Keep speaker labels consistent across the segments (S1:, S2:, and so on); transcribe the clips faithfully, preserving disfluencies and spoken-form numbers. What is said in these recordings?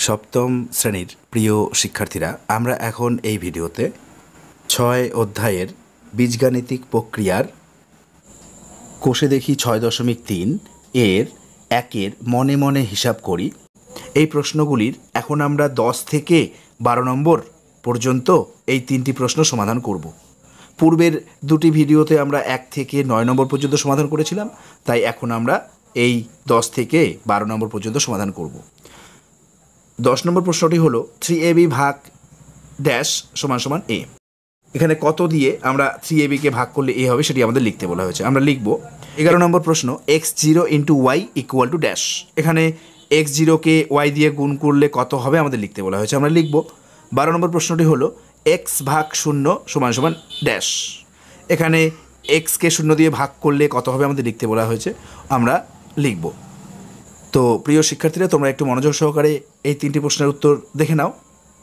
S1: সপ্তম শ্রেণীর প্রিয় শিক্ষার্থীরা, আমরা এখন এই ভিডিওতে ছয় অধ্যায়ের বীজগাণিতিক প্রক্রিয়ার কোষে দেখি ছয় দশমিক তিন এর একের মনে মনে হিসাব করি এই প্রশ্নগুলির এখন আমরা দশ থেকে বারো নম্বর পর্যন্ত এই তিনটি প্রশ্ন সমাধান করব। পূর্বের দুটি ভিডিওতে আমরা এক থেকে নয় নম্বর পর্যন্ত সমাধান করেছিলাম, তাই এখন আমরা এই দশ থেকে বারো নম্বর পর্যন্ত সমাধান করব। দশ নম্বর প্রশ্নটি হলো থ্রি এ বি ভাগ ড্যাশ সমান সমান এ। এখানে কত দিয়ে আমরা থ্রি এ বিকে ভাগ করলে এ হবে সেটি আমাদের লিখতে বলা হয়েছে। আমরা লিখব এগারো নম্বর প্রশ্ন X zero into Y equal to dash. এখানে এক্স জিরোকে ওয়াই দিয়ে গুণ করলে কত হবে আমাদের লিখতে বলা হয়েছে। আমরা লিখব বারো নম্বর প্রশ্নটি হলো এক্স ভাগ শূন্য সমান সমান ড্যাশ। এখানে এক্সকে শূন্য দিয়ে ভাগ করলে কত হবে আমাদের লিখতে বলা হয়েছে, আমরা লিখব। তো প্রিয় শিক্ষার্থীরা, তোমরা একটু মনোযোগ সহকারে এই তিনটি প্রশ্নের উত্তর দেখে নাও।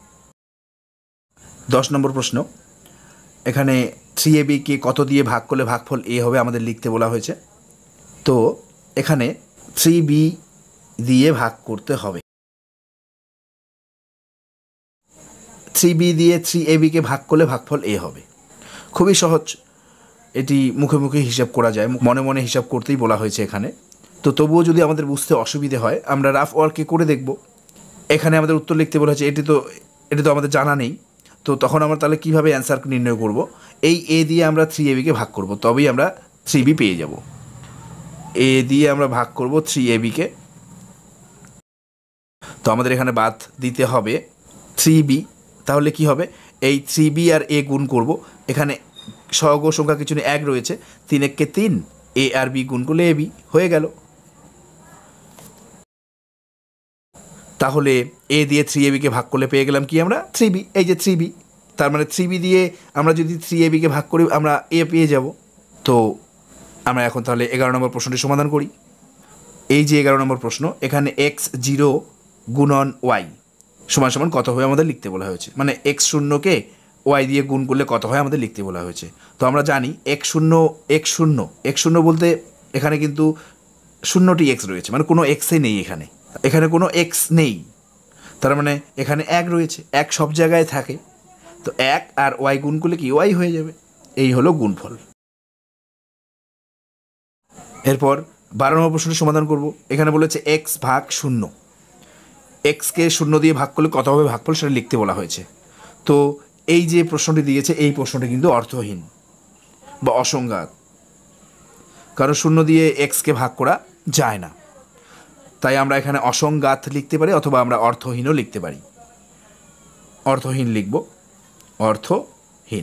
S1: দশ নম্বর প্রশ্ন, এখানে থ্রি এ বিকে কত দিয়ে ভাগ করলে ভাগফল এ হবে আমাদের লিখতে বলা হয়েছে। তো এখানে থ্রি বি দিয়ে ভাগ করতে হবে। থ্রি বি দিয়ে থ্রি এ বিকে ভাগ করলে ভাগফল এ হবে। খুবই সহজ, এটি মুখে মুখে হিসাব করা যায়, মনে মনে হিসাব করতেই বলা হয়েছে এখানে। তো তবুও যদি আমাদের বুঝতে অসুবিধে হয় আমরা রাফ ওয়ার্কে করে দেখব। এখানে আমাদের উত্তর লিখতে বলা হয়েছে, এটি তো এটি তো আমাদের জানা নেই। তো তখন আমরা তাহলে কীভাবে অ্যান্সার নির্ণয় করব? এই এ দিয়ে আমরা থ্রি এ বিকে ভাগ করব, তবেই আমরা থ্রি বি পেয়ে যাব। এ দিয়ে আমরা ভাগ করব থ্রি এ বিকে, তো আমাদের এখানে বাদ দিতে হবে থ্রি বি। তাহলে কি হবে, এই থ্রি বি আর এ গুণ করব। এখানে সহগ সংখ্যা কিছু নেই, এক রয়েছে, তিন এককে তিন, এ আর বি গুণ করলে এ বি হয়ে গেল। তাহলে এ দিয়ে থ্রি এ বিকে ভাগ করলে পেয়ে গেলাম কি আমরা, থ্রি বি। এই যে থ্রি বি, তার মানে থ্রি বি দিয়ে আমরা যদি থ্রি এ বিকে ভাগ করি আমরা এ পেয়ে যাব। তো আমরা এখন তাহলে এগারো নম্বর প্রশ্নটি সমাধান করি। এই যে এগারো নম্বর প্রশ্ন, এখানে এক্স জিরো গুণন ওয়াই সমান সমান কত হয় আমাদের লিখতে বলা হয়েছে। মানে এক্স শূন্যকে ওয়াই দিয়ে গুণ করলে কত হয় আমাদের লিখতে বলা হয়েছে। তো আমরা জানি এক্স শূন্য এক্স শূন্য এক্স শূন্য বলতে এখানে কিন্তু শূন্যটি এক্স রয়েছে, মানে কোনো এক্সই নেই এখানে, এখানে কোনো এক্স নেই, তার মানে এখানে এক রয়েছে, এক সব জায়গায় থাকে। তো এক আর ওয়াই গুণ করলে কি ওয়াই হয়ে যাবে। এই হলো গুণফল। এরপর বারো নম্বর প্রশ্নটি সমাধান করব। এখানে বলেছে এক্স ভাগ শূন্য, এক্সকে শূন্য দিয়ে ভাগ করলে কত হবে ভাগফল সেটা লিখতে বলা হয়েছে। তো এই যে প্রশ্নটি দিয়েছে এই প্রশ্নটি কিন্তু অর্থহীন বা অসংজ্ঞাত, কারণ শূন্য দিয়ে এক্সকে ভাগ করা যায় না। তাই আমরা এখানে অসংজ্ঞাত লিখতে পারি, অথবা আমরা অর্থহীনও লিখতে পারি। অর্থহীন লিখব, অর্থহীন।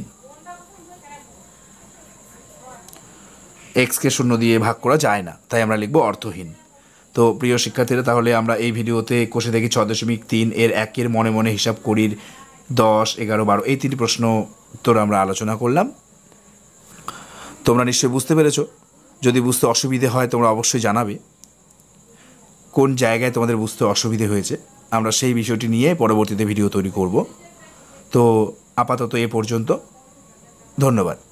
S1: এক্সকে শূন্য দিয়ে ভাগ করা যায় না, তাই আমরা লিখব অর্থহীন। তো প্রিয় শিক্ষার্থীরা, তাহলে আমরা এই ভিডিওতে কোষে দেখি ছয় দশমিক তিন এর একের মনে মনে হিসাব করির দশ এগারো বারো এই তিনটি প্রশ্ন উত্তর আমরা আলোচনা করলাম। তোমরা নিশ্চয়ই বুঝতে পেরেছ। যদি বুঝতে অসুবিধে হয় তোমরা অবশ্যই জানাবে কোন জায়গায় তোমাদের বুঝতে অসুবিধে হয়েছে। আমরা সেই বিষয়টি নিয়ে পরবর্তীতে ভিডিও তৈরি করব। তো আপাতত এ পর্যন্ত, ধন্যবাদ।